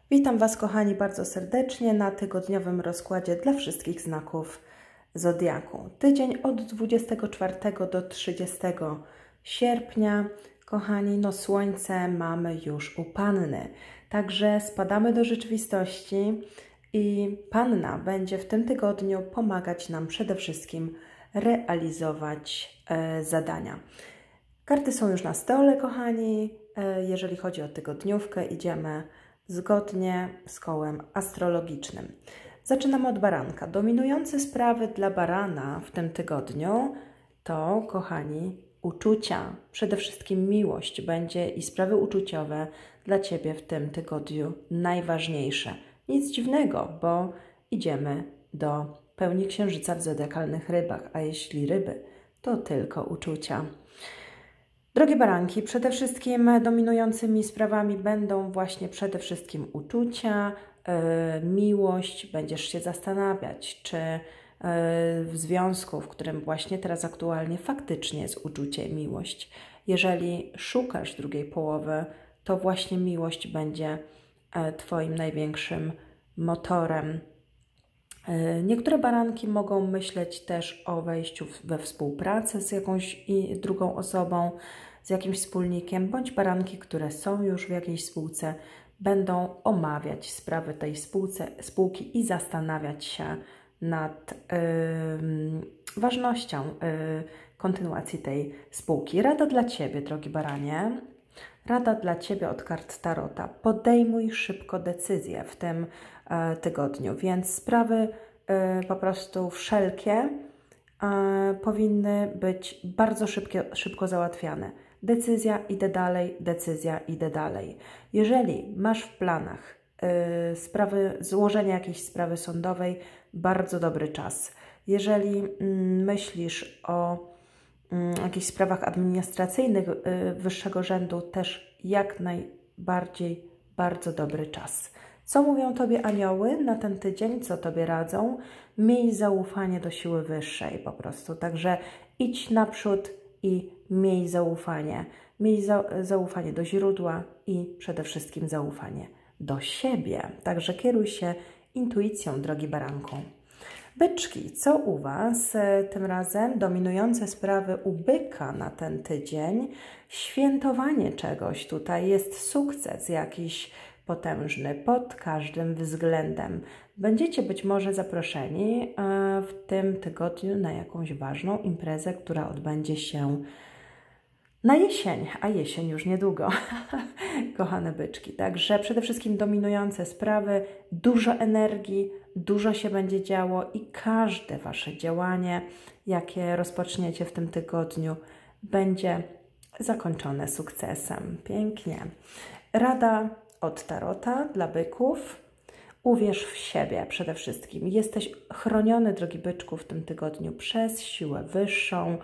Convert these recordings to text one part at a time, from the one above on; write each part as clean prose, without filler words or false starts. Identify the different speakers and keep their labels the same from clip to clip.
Speaker 1: Witam Was, kochani, bardzo serdecznie na tygodniowym rozkładzie dla wszystkich znaków zodiaku. Tydzień od 24 do 30 sierpnia. Kochani, no słońce mamy już u Panny, także spadamy do rzeczywistości i Panna będzie w tym tygodniu pomagać nam przede wszystkim realizować zadania. Karty są już na stole, kochani. Jeżeli chodzi o tygodniówkę, idziemy zgodnie z kołem astrologicznym. Zaczynamy od baranka. Dominujące sprawy dla barana w tym tygodniu to, kochani, uczucia. Przede wszystkim miłość będzie i sprawy uczuciowe dla Ciebie w tym tygodniu najważniejsze. Nic dziwnego, bo idziemy do pełni księżyca w zodiakalnych rybach, a jeśli ryby, to tylko uczucia. Drogie baranki, przede wszystkim dominującymi sprawami będą właśnie przede wszystkim uczucia, miłość. Będziesz się zastanawiać, czy w związku, w którym właśnie teraz aktualnie faktycznie jest uczucie i miłość. Jeżeli szukasz drugiej połowy, to właśnie miłość będzie Twoim największym motorem. Niektóre baranki mogą myśleć też o wejściu we współpracę z jakąś drugą osobą, z jakimś wspólnikiem, bądź baranki, które są już w jakiejś spółce, będą omawiać sprawy tej spółki i zastanawiać się nad ważnością kontynuacji tej spółki. Rada dla Ciebie, drogi baranie. Rada dla Ciebie od kart Tarota. Podejmuj szybko decyzje w tym tygodniu, więc sprawy po prostu wszelkie powinny być bardzo szybko załatwiane. Decyzja, idę dalej, decyzja, idę dalej. Jeżeli masz w planach złożenia jakiejś sprawy sądowej, bardzo dobry czas. Jeżeli myślisz o jakichś sprawach administracyjnych wyższego rzędu, też jak najbardziej bardzo dobry czas. Co mówią Tobie anioły na ten tydzień? Co Tobie radzą? Miej zaufanie do siły wyższej po prostu. Także idź naprzód i miej zaufanie. Miej zaufanie do źródła i przede wszystkim zaufanie do siebie. Także kieruj się intuicją, drogi baranku. Byczki, co u Was? Tym razem dominujące sprawy u byka na ten tydzień. Świętowanie czegoś. Tutaj jest sukces jakiś potężny pod każdym względem. Będziecie być może zaproszeni w tym tygodniu na jakąś ważną imprezę, która odbędzie się na jesień, a jesień już niedługo, kochane byczki. Także przede wszystkim dominujące sprawy, dużo energii, dużo się będzie działo i każde Wasze działanie, jakie rozpoczniecie w tym tygodniu, będzie zakończone sukcesem. Pięknie. Rada od Tarota dla byków. Uwierz w siebie przede wszystkim. Jesteś chroniony, drogi byczku, w tym tygodniu przez siłę wyższą.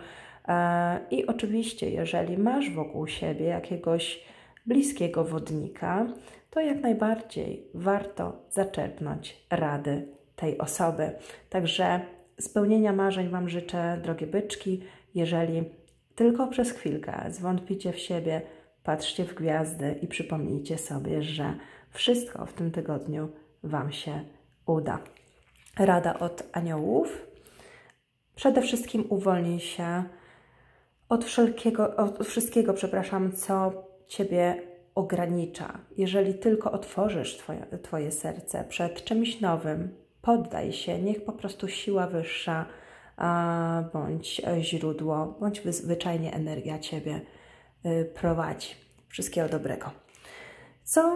Speaker 1: I oczywiście, jeżeli masz wokół siebie jakiegoś bliskiego wodnika, to jak najbardziej warto zaczerpnąć rady tej osoby. Także spełnienia marzeń Wam życzę, drogie byczki. Jeżeli tylko przez chwilkę zwątpicie w siebie, patrzcie w gwiazdy i przypomnijcie sobie, że wszystko w tym tygodniu Wam się uda. Rada od aniołów. Przede wszystkim uwolnij się od wszystkiego, co Ciebie ogranicza. Jeżeli tylko otworzysz Twoje serce przed czymś nowym, poddaj się, niech po prostu siła wyższa, bądź źródło, bądź zwyczajnie energia Ciebie prowadzi. Wszystkiego dobrego. Co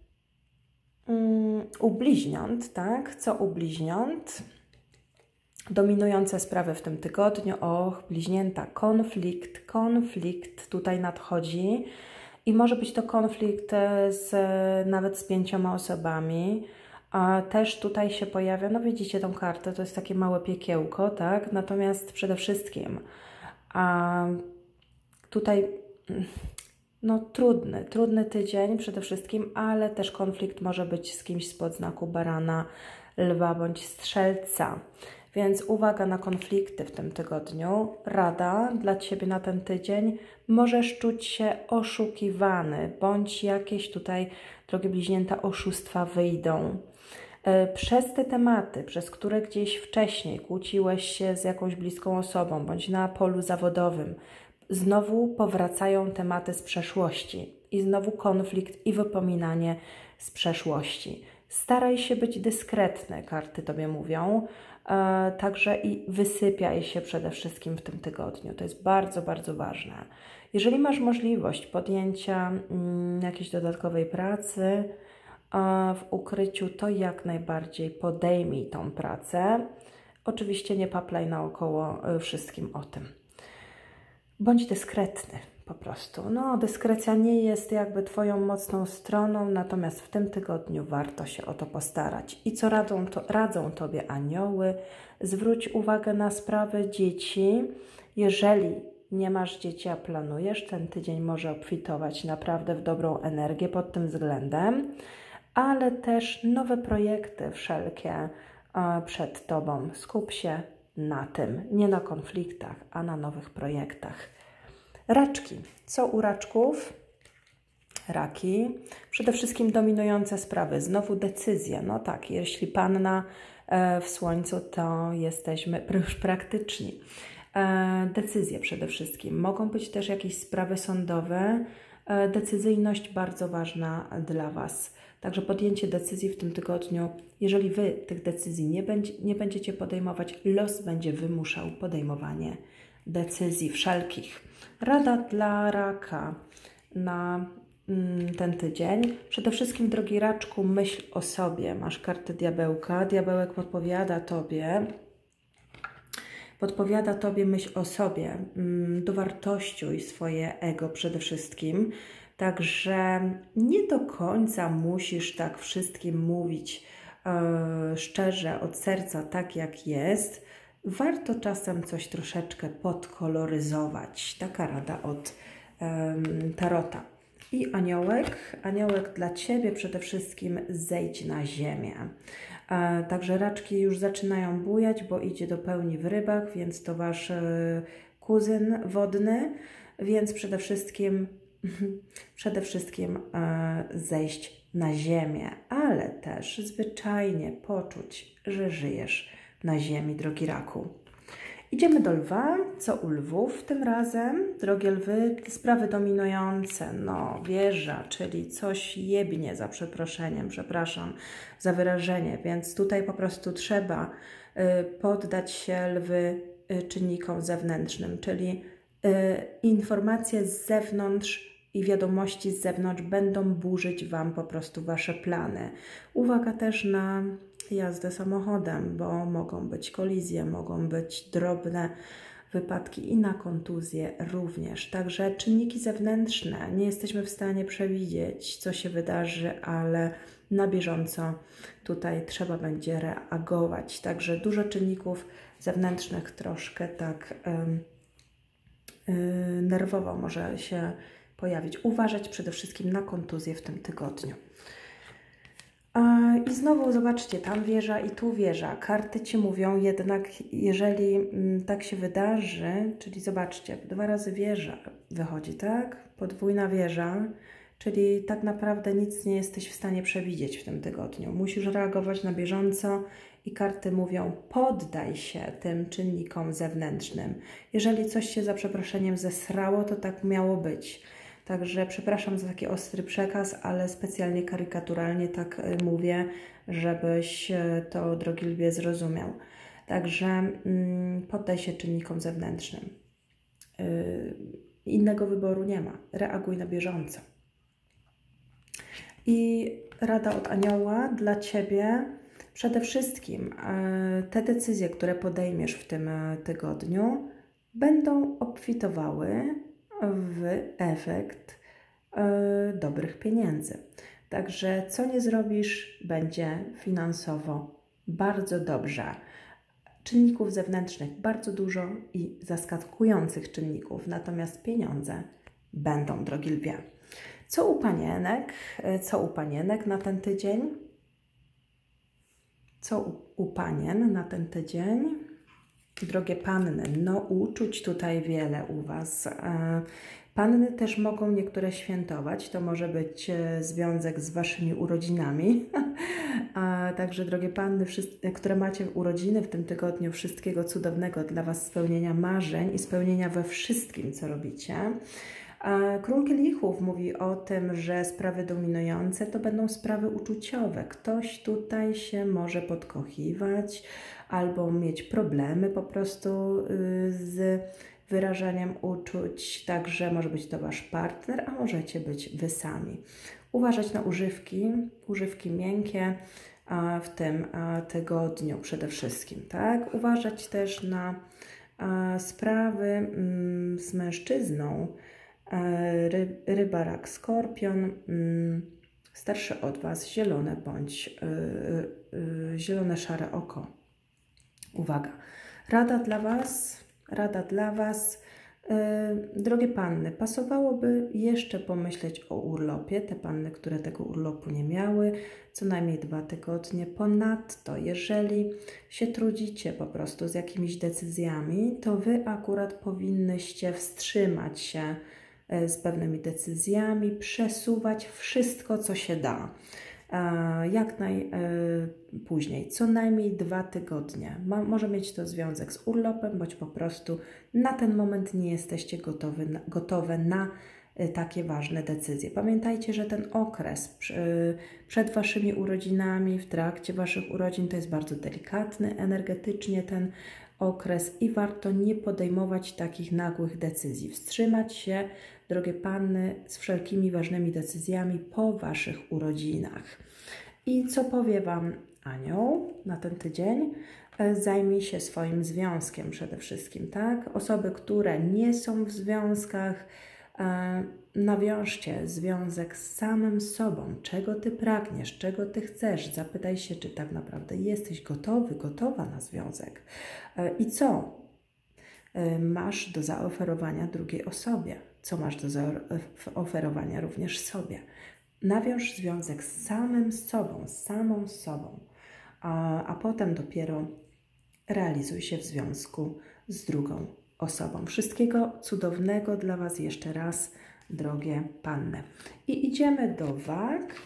Speaker 1: u bliźniąt, tak? Co u bliźniąt? Dominujące sprawy w tym tygodniu. Bliźnięta, konflikt tutaj nadchodzi i może być to konflikt nawet z 5 osobami. A też tutaj się pojawia, no widzicie tą kartę, to jest takie małe piekiełko, tak? Natomiast przede wszystkim tutaj no trudny tydzień przede wszystkim, ale też konflikt może być z kimś spod znaku barana, lwa bądź strzelca. więc uwaga na konflikty w tym tygodniu. Rada dla Ciebie na ten tydzień: możesz czuć się oszukiwany, bądź jakieś tutaj, drogie bliźnięta, oszustwa wyjdą. Przez te tematy, przez które gdzieś wcześniej kłóciłeś się z jakąś bliską osobą, bądź na polu zawodowym, znowu powracają tematy z przeszłości i znowu konflikt i wypominanie z przeszłości. Staraj się być dyskretny, karty Tobie mówią, także i wysypiaj się przede wszystkim w tym tygodniu. To jest bardzo, bardzo ważne. Jeżeli masz możliwość podjęcia jakiejś dodatkowej pracy w ukryciu, to jak najbardziej podejmij tą pracę. Oczywiście nie paplaj naokoło wszystkim o tym. Bądź dyskretny po prostu. No, dyskrecja nie jest jakby Twoją mocną stroną, natomiast w tym tygodniu warto się o to postarać. I co radzą Tobie anioły? Zwróć uwagę na sprawy dzieci. Jeżeli nie masz dzieci, a planujesz, ten tydzień może obfitować naprawdę w dobrą energię pod tym względem, ale też nowe projekty wszelkie przed Tobą. Skup się na tym, nie na konfliktach, a na nowych projektach. Raczki. Co u raczków? Raki. Przede wszystkim dominujące sprawy. Znowu decyzje. No tak, jeśli panna w słońcu, to jesteśmy już praktyczni. Decyzje przede wszystkim. Mogą być też jakieś sprawy sądowe. Decyzyjność bardzo ważna dla Was. Także podjęcie decyzji w tym tygodniu, jeżeli Wy tych decyzji nie będziecie podejmować, los będzie wymuszał podejmowanie decyzji wszelkich. Rada dla raka na ten tydzień. Przede wszystkim, drogi raczku, myśl o sobie. Masz kartę diabełka. Diabełek podpowiada Tobie myśl o sobie. Dowartościuj swoje ego przede wszystkim. Także nie do końca musisz tak wszystkim mówić szczerze, od serca, tak jak jest. Warto czasem coś troszeczkę podkoloryzować. Taka rada od tarota. I aniołek. Aniołek dla Ciebie przede wszystkim: zejdź na ziemię. Także raczki już zaczynają bujać, bo idzie do pełni w rybach, więc to Wasz kuzyn wodny, więc przede wszystkim zejść na ziemię, ale też zwyczajnie poczuć, że żyjesz na ziemi, drogi raku. Idziemy do lwa. Co u lwów tym razem? Drogie lwy, sprawy dominujące. No, wieża, czyli coś jebnie, za przeproszeniem, przepraszam za wyrażenie, więc tutaj po prostu trzeba poddać się, lwy, czynnikom zewnętrznym, czyli informacje z zewnątrz i wiadomości z zewnątrz będą burzyć Wam po prostu Wasze plany. Uwaga też na jazdę samochodem, bo mogą być kolizje, mogą być drobne wypadki i na kontuzje również. Także czynniki zewnętrzne nie jesteśmy w stanie przewidzieć, co się wydarzy, ale na bieżąco tutaj trzeba będzie reagować. Także dużo czynników zewnętrznych troszkę tak nerwowo może się pojawić. Uważać przede wszystkim na kontuzje w tym tygodniu. I znowu zobaczcie, tam wieża i tu wieża. Karty Ci mówią jednak, jeżeli tak się wydarzy, czyli zobaczcie, 2 razy wieża wychodzi, tak? Podwójna wieża, czyli tak naprawdę nic nie jesteś w stanie przewidzieć w tym tygodniu. Musisz reagować na bieżąco i karty mówią: poddaj się tym czynnikom zewnętrznym. Jeżeli coś się za przeproszeniem zesrało, to tak miało być. Także przepraszam za taki ostry przekaz, ale specjalnie karykaturalnie tak mówię, żebyś to, drogi lwie, zrozumiał. Także poddaj się czynnikom zewnętrznym. Innego wyboru nie ma. Reaguj na bieżąco. I rada od anioła dla Ciebie. Przede wszystkim te decyzje, które podejmiesz w tym tygodniu, będą obfitowały w efekt dobrych pieniędzy. Także co nie zrobisz, będzie finansowo bardzo dobrze. Czynników zewnętrznych bardzo dużo i zaskakujących czynników, natomiast pieniądze będą, drogi lwie. Co u panienek? Co u panienek na ten tydzień? Co u panien na ten tydzień? Drogie panny, no uczuć tutaj wiele u Was. Panny też mogą niektóre świętować, to może być związek z Waszymi urodzinami. Także drogie panny, które macie urodziny w tym tygodniu, wszystkiego cudownego dla Was, spełnienia marzeń i spełnienia we wszystkim, co robicie. Król Kielichów mówi o tym, że sprawy dominujące to będą sprawy uczuciowe. Ktoś tutaj się może podkochiwać albo mieć problemy po prostu z wyrażaniem uczuć. Także może być to Wasz partner, a możecie być Wy sami. Uważać na używki miękkie w tym tygodniu przede wszystkim. Tak? Uważać też na sprawy z mężczyzną, ryba, rak, skorpion, starszy od Was, zielone bądź zielone, szare oko. Uwaga, rada dla Was, drogie panny, pasowałoby jeszcze pomyśleć o urlopie, te panny, które tego urlopu nie miały, co najmniej 2 tygodnie. Ponadto, jeżeli się trudzicie po prostu z jakimiś decyzjami, to Wy akurat powinnyście wstrzymać się z pewnymi decyzjami, przesuwać wszystko, co się da. Jak najpóźniej, co najmniej 2 tygodnie. Może mieć to związek z urlopem, bądź po prostu na ten moment nie jesteście gotowe na takie ważne decyzje. Pamiętajcie, że ten okres przed Waszymi urodzinami, w trakcie Waszych urodzin to jest bardzo delikatny energetycznie ten okres i warto nie podejmować takich nagłych decyzji. Wstrzymać się, drogie panny, z wszelkimi ważnymi decyzjami po Waszych urodzinach. I co powie Wam anioł na ten tydzień? Zajmij się swoim związkiem przede wszystkim, tak? Osoby, które nie są w związkach, nawiążcie związek z samym sobą. Czego Ty pragniesz, czego Ty chcesz? Zapytaj się, czy tak naprawdę jesteś gotowa na związek. I co masz do zaoferowania drugiej osobie? Co masz do zaoferowania również sobie? Nawiąż związek z samym sobą, z samą sobą, a potem dopiero realizuj się w związku z drugą osobą. Wszystkiego cudownego dla Was jeszcze raz, drogie panny. I idziemy do wag.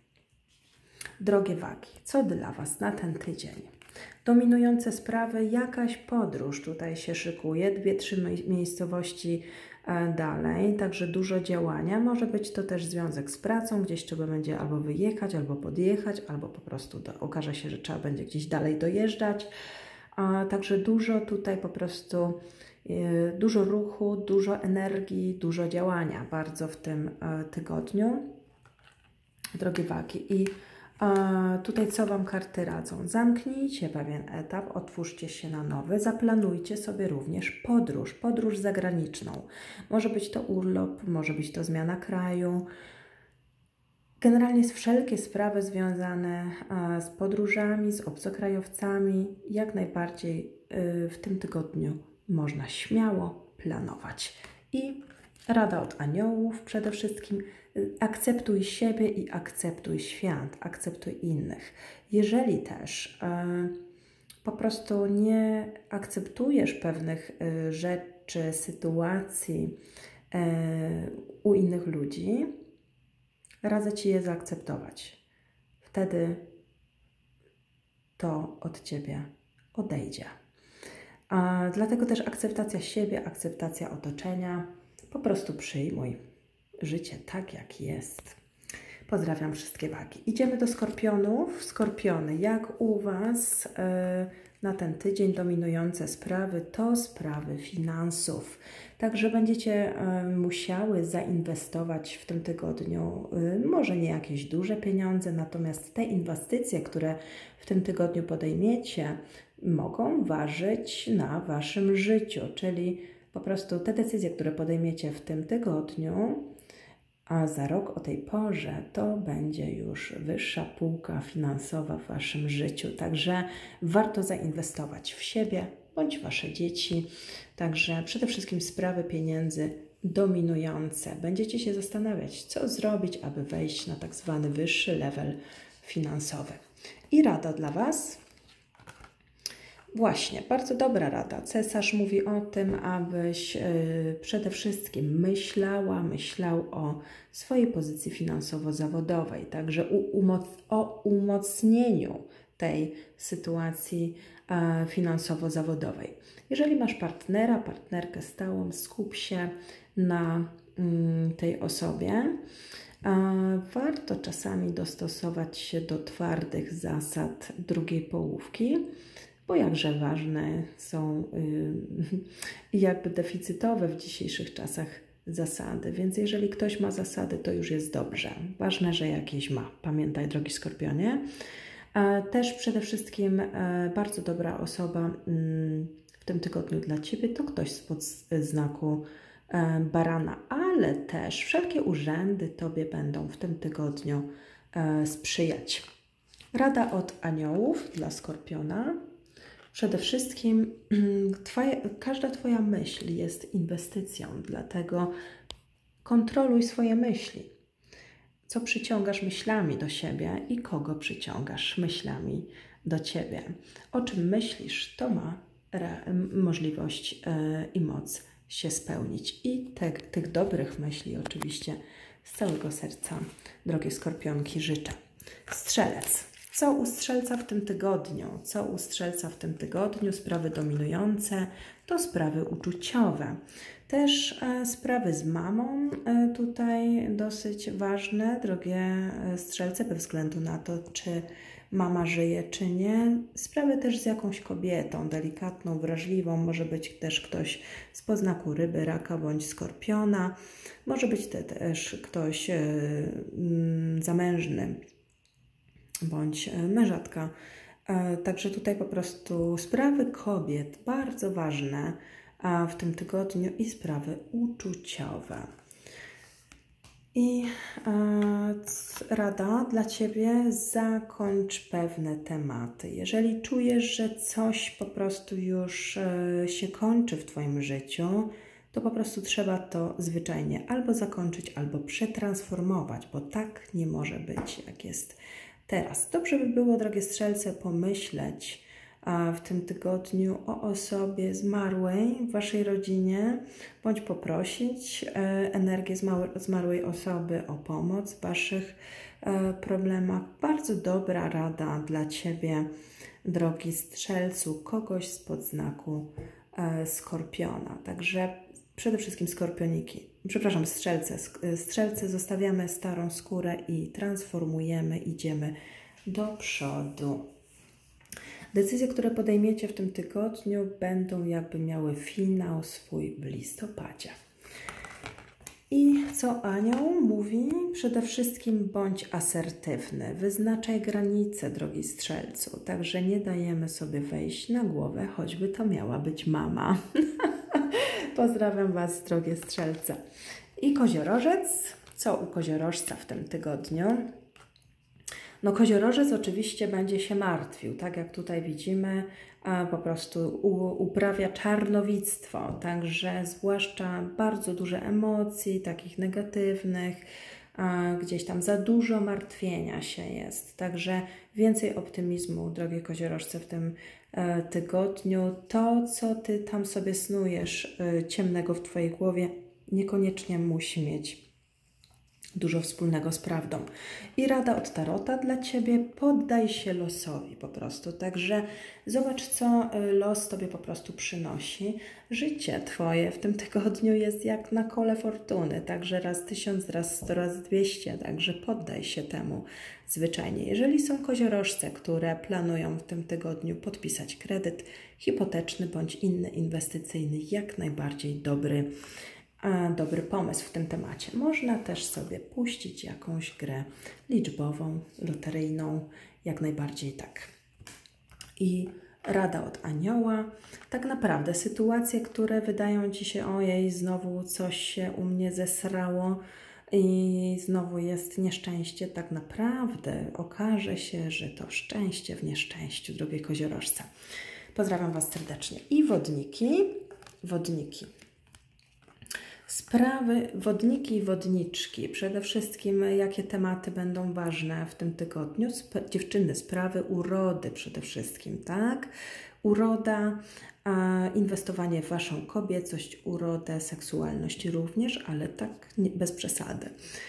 Speaker 1: Drogie wagi, co dla Was na ten tydzień? Dominujące sprawy, jakaś podróż tutaj się szykuje, 2-3 miejscowości dalej, także dużo działania. Może być to też związek z pracą, gdzieś trzeba będzie albo wyjechać, albo podjechać, albo po prostu okaże się, że trzeba będzie gdzieś dalej dojeżdżać. Także dużo tutaj po prostu, dużo ruchu, dużo energii, dużo działania bardzo w tym tygodniu, drogie wagi. I tutaj co Wam karty radzą? Zamknijcie pewien etap, otwórzcie się na nowy, zaplanujcie sobie również podróż zagraniczną. Może być to urlop, może być to zmiana kraju. Generalnie wszelkie sprawy związane z podróżami, z obcokrajowcami, jak najbardziej w tym tygodniu można śmiało planować. I rada od aniołów przede wszystkim: akceptuj siebie i akceptuj świat, akceptuj innych. Jeżeli też po prostu nie akceptujesz pewnych rzeczy, sytuacji u innych ludzi, radzę Ci je zaakceptować. Wtedy to od Ciebie odejdzie. Dlatego też akceptacja siebie, akceptacja otoczenia. Po prostu przyjmuj życie tak, jak jest. Pozdrawiam wszystkie wagi. Idziemy do skorpionów. Skorpiony, jak u Was na ten tydzień dominujące sprawy to sprawy finansów. Także będziecie musiały zainwestować w tym tygodniu, może nie jakieś duże pieniądze, natomiast te inwestycje, które w tym tygodniu podejmiecie, mogą ważyć na Waszym życiu, czyli po prostu te decyzje, które podejmiecie w tym tygodniu, a za rok o tej porze to będzie już wyższa półka finansowa w Waszym życiu. Także warto zainwestować w siebie bądź Wasze dzieci. Także przede wszystkim sprawy pieniędzy dominujące. Będziecie się zastanawiać, co zrobić, aby wejść na tak zwany wyższy level finansowy. I rada dla Was. Właśnie, bardzo dobra rada. Cesarz mówi o tym, abyś przede wszystkim myślał o swojej pozycji finansowo-zawodowej, także o umocnieniu tej sytuacji finansowo-zawodowej. Jeżeli masz partnera, partnerkę stałą, skup się na tej osobie. Warto czasami dostosować się do twardych zasad drugiej połówki, bo jakże ważne są i jakby deficytowe w dzisiejszych czasach zasady. Więc jeżeli ktoś ma zasady, to już jest dobrze. Ważne, że jakieś ma. Pamiętaj, drogi Skorpionie. Też przede wszystkim bardzo dobra osoba w tym tygodniu dla Ciebie to ktoś spod znaku barana, ale też wszelkie urzędy Tobie będą w tym tygodniu sprzyjać. Rada od aniołów dla Skorpiona. Przede wszystkim każda Twoja myśl jest inwestycją, dlatego kontroluj swoje myśli. Co przyciągasz myślami do siebie i kogo przyciągasz myślami do Ciebie. O czym myślisz, to ma możliwość i moc się spełnić. I tych dobrych myśli oczywiście z całego serca, drogie Skorpionki, życzę. Strzelec. Co u Strzelca w tym tygodniu? Co u Strzelca w tym tygodniu? Sprawy dominujące to sprawy uczuciowe. Też sprawy z mamą tutaj dosyć ważne, drogie Strzelce, bez względu na to, czy mama żyje, czy nie. Sprawy też z jakąś kobietą, delikatną, wrażliwą. Może być też ktoś z podznaku ryby, raka bądź skorpiona. Może być też ktoś zamężny bądź mężatka. Także tutaj po prostu sprawy kobiet bardzo ważne w tym tygodniu i sprawy uczuciowe. I rada dla Ciebie, zakończ pewne tematy. Jeżeli czujesz, że coś po prostu już się kończy w Twoim życiu, to po prostu trzeba to zwyczajnie albo zakończyć, albo przetransformować, bo tak nie może być, jak jest teraz. Dobrze by było, drogie Strzelce, pomyśleć w tym tygodniu o osobie zmarłej w Waszej rodzinie, bądź poprosić energię zmarłej osoby o pomoc w Waszych problemach. Bardzo dobra rada dla Ciebie, drogi Strzelcu, kogoś spod znaku Skorpiona. Także przede wszystkim Strzelce, zostawiamy starą skórę i transformujemy, idziemy do przodu. Decyzje, które podejmiecie w tym tygodniu, będą jakby miały finał swój w listopadzie. I co anioł mówi? Przede wszystkim bądź asertywny, wyznaczaj granice, drogi Strzelcu, także nie dajemy sobie wejść na głowę, choćby to miała być mama. Pozdrawiam Was, drogie Strzelce. I Koziorożec. Co u Koziorożca w tym tygodniu? No Koziorożec oczywiście będzie się martwił, tak jak tutaj widzimy, po prostu uprawia czarnowictwo, także zwłaszcza bardzo dużo emocji, takich negatywnych, gdzieś tam za dużo martwienia się jest, także więcej optymizmu, drogie Koziorożce, w tym tygodniu. To, co Ty tam sobie snujesz ciemnego w Twojej głowie, niekoniecznie musi mieć dużo wspólnego z prawdą. I rada od Tarota dla Ciebie, poddaj się losowi po prostu. Także zobacz, co los Tobie po prostu przynosi. Życie Twoje w tym tygodniu jest jak na kole fortuny, także raz 1000, raz 100, raz 200, także poddaj się temu zwyczajnie. Jeżeli są koziorożce, które planują w tym tygodniu podpisać kredyt hipoteczny bądź inny inwestycyjny, jak najbardziej dobry pomysł w tym temacie. Można też sobie puścić jakąś grę liczbową, loteryjną, jak najbardziej tak. I rada od anioła. Tak naprawdę sytuacje, które wydają Ci się, ojej, znowu coś się u mnie zesrało i znowu jest nieszczęście, tak naprawdę okaże się, że to szczęście w nieszczęściu, drogie koziorożce. Pozdrawiam Was serdecznie. I wodniki. Sprawy wodniki i wodniczki. Przede wszystkim jakie tematy będą ważne w tym tygodniu? Dziewczyny, sprawy urody przede wszystkim, tak? Uroda, inwestowanie w Waszą kobiecość, urodę, seksualność również, ale tak bez przesady.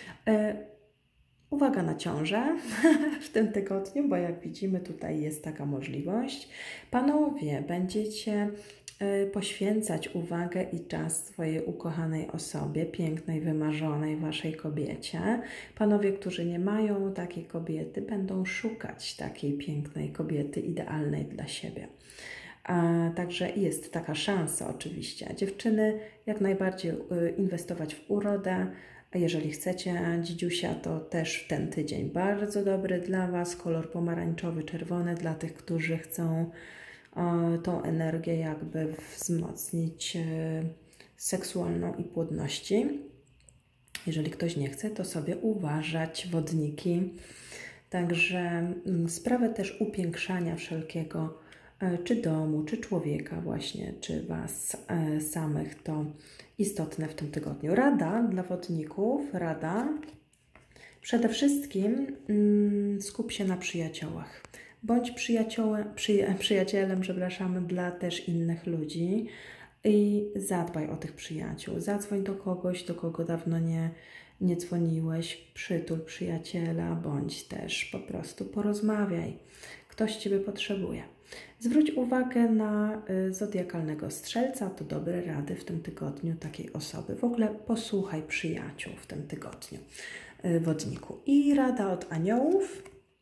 Speaker 1: Uwaga na ciążę w tym tygodniu, bo jak widzimy tutaj jest taka możliwość. Panowie, będziecie poświęcać uwagę i czas swojej ukochanej osobie, pięknej, wymarzonej Waszej kobiecie. Panowie, którzy nie mają takiej kobiety, będą szukać takiej pięknej kobiety, idealnej dla siebie. Także jest taka szansa oczywiście. Dziewczyny, jak najbardziej inwestować w urodę. Jeżeli chcecie dzidziusia, to też ten tydzień bardzo dobry dla Was. Kolor pomarańczowy, czerwony dla tych, którzy chcą tą energię jakby wzmocnić seksualną i płodności. Jeżeli ktoś nie chce, to sobie uważać, wodniki. Także sprawę też upiększania wszelkiego, czy domu, czy człowieka właśnie, czy Was samych, to istotne w tym tygodniu. Rada dla wodników, rada. Przede wszystkim skup się na przyjaciołach. Bądź przyjacielem, przepraszam, dla też innych ludzi i zadbaj o tych przyjaciół. Zadzwoń do kogoś, do kogo dawno nie dzwoniłeś, przytul przyjaciela, bądź też po prostu porozmawiaj. Ktoś Ciebie potrzebuje. Zwróć uwagę na zodiakalnego strzelca, to dobre rady w tym tygodniu takiej osoby. W ogóle posłuchaj przyjaciół w tym tygodniu, wodniku. I rada od aniołów.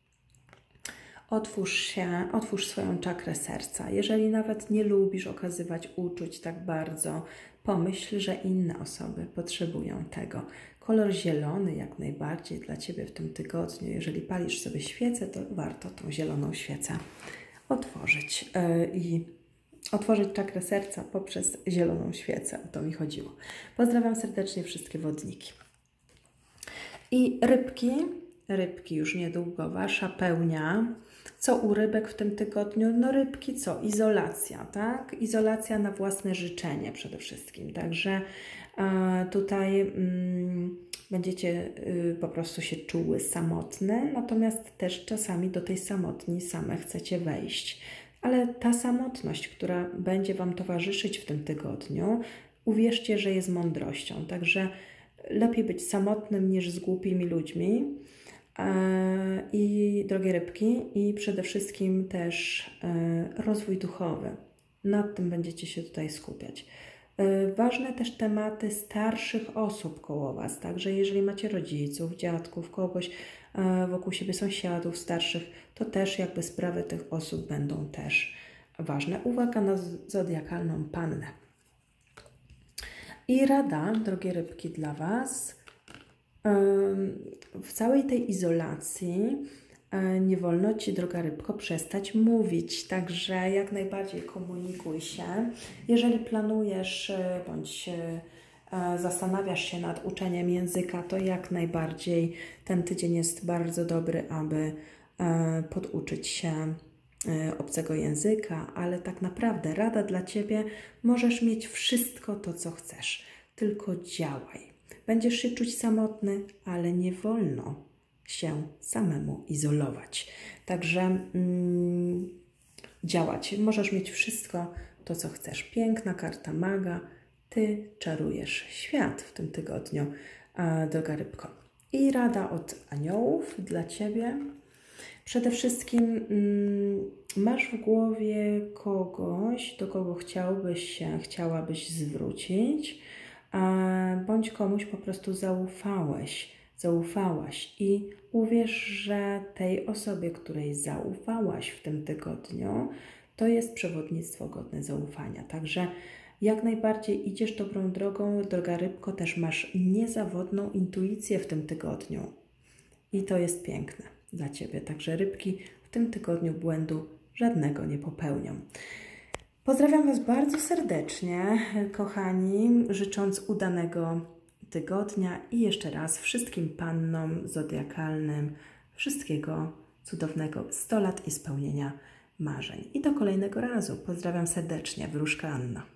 Speaker 1: Otwórz swoją czakrę serca. Jeżeli nawet nie lubisz okazywać uczuć tak bardzo, pomyśl, że inne osoby potrzebują tego. Kolor zielony jak najbardziej dla Ciebie w tym tygodniu. Jeżeli palisz sobie świecę, to warto tą zieloną świecę otworzyć i otworzyć czakrę serca poprzez zieloną świecę. O to mi chodziło. Pozdrawiam serdecznie wszystkie wodniki. I rybki. Rybki już niedługo, Wasza pełnia. Co u rybek w tym tygodniu? No rybki co? Izolacja, tak? Izolacja na własne życzenie przede wszystkim. Także tutaj będziecie po prostu się czuły samotne, natomiast też czasami do tej samotni same chcecie wejść. Ale ta samotność, która będzie Wam towarzyszyć w tym tygodniu, uwierzcie, że jest mądrością. Także lepiej być samotnym niż z głupimi ludźmi. I drogie rybki, i przede wszystkim też rozwój duchowy. Nad tym będziecie się tutaj skupiać. Ważne też tematy starszych osób koło Was, także jeżeli macie rodziców, dziadków, kogoś wokół siebie, sąsiadów starszych, to też jakby sprawy tych osób będą też ważne. Uwaga na zodiakalną pannę. I rada, drogie rybki, dla Was. W całej tej izolacji nie wolno Ci, droga rybko, przestać mówić, także jak najbardziej komunikuj się. Jeżeli planujesz bądź zastanawiasz się nad uczeniem języka, to jak najbardziej ten tydzień jest bardzo dobry, aby poduczyć się obcego języka, ale tak naprawdę rada dla Ciebie, możesz mieć wszystko to, co chcesz, tylko działaj. Będziesz się czuć samotny, ale nie wolno się samemu izolować. Także działać. Możesz mieć wszystko to, co chcesz. Piękna karta maga. Ty czarujesz świat w tym tygodniu, droga rybko. I rada od aniołów dla Ciebie. Przede wszystkim masz w głowie kogoś, do kogo chciałabyś zwrócić, bądź komuś po prostu zaufałaś i uwierz, że tej osobie, której zaufałaś w tym tygodniu, to jest przewodnictwo godne zaufania. Także jak najbardziej idziesz dobrą drogą, droga rybko, też masz niezawodną intuicję w tym tygodniu i to jest piękne dla Ciebie. Także rybki w tym tygodniu błędu żadnego nie popełnią. Pozdrawiam Was bardzo serdecznie, kochani, życząc udanego tygodnia i jeszcze raz wszystkim pannom zodiakalnym wszystkiego cudownego, 100 lat i spełnienia marzeń. I do kolejnego razu. Pozdrawiam serdecznie, Wróżka Anna.